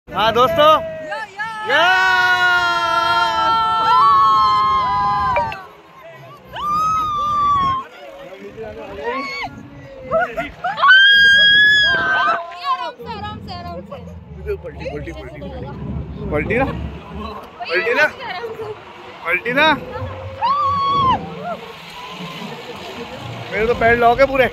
हाँ दोस्तों, पलटी ना मेरे तो पैर लॉक है पूरे।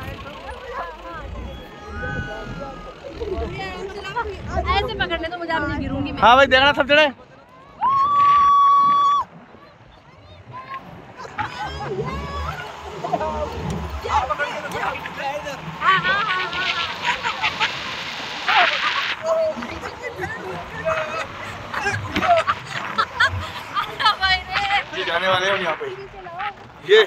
ऐसे पकड़ने तो मुझे नहीं गिरूंगी मैं। हाँ भाई देखना सब जने। ये जाने वाले हैं यहाँ पे। ये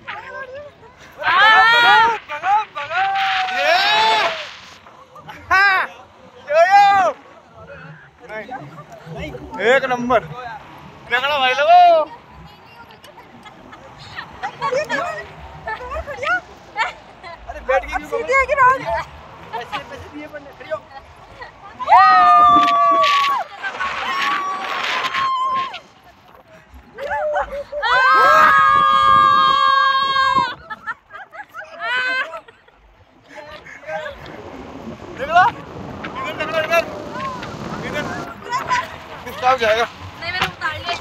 एक नंबर देखना भाई लोगों। अरे बैठ के पैसे दिए पड़ने खड़ी हो। इधर जाएगा। नहीं मैंने उतार लिया।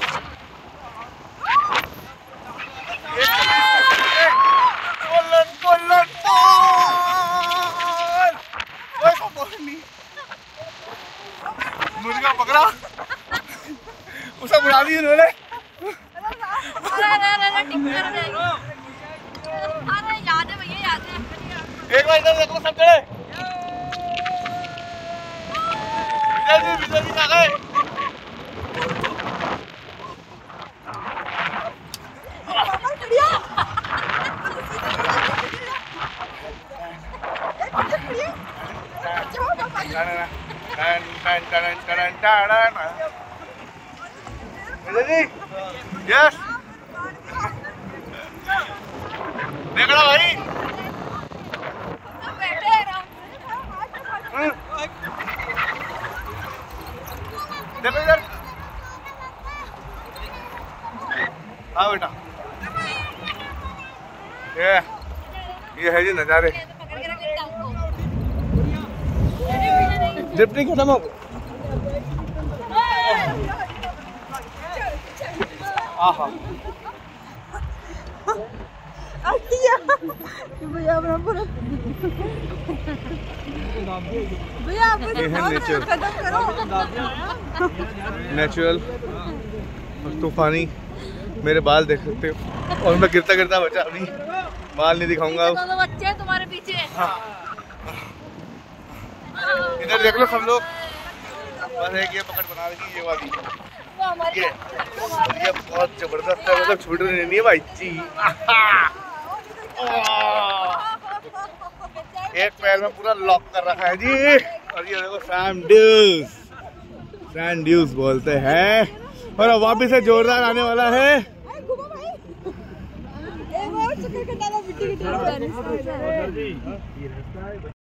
मुर्गा पकड़ा उसे बुला दी उन्होंने। अरे याद है भैया, याद है। एक बार इधर देखो सब जने। विजय जी आ गए। यस देखना भाई। देखो इधर। हाँ बेटा ये है जी नजारे। जितनी खत्म हो भैया नेचुरल और तूफानी। मेरे बाल देख सकते हो और मैं गिरता गिरता बचा नहीं। बाल नहीं दिखाऊंगा। दोनों बच्चे हैं तुम्हारे पीछे। इधर देख लो सब लोग। बस एक ये पकड़ बना रही ये वाली। ये बहुत जबरदस्त है, मतलब छूट नहीं है भाई जी। एक पैर में पूरा लॉक कर रखा है जी। और ये देखो सैंड ड्यूज बोलते हैं। और अब वापिस से जोरदार आने वाला है।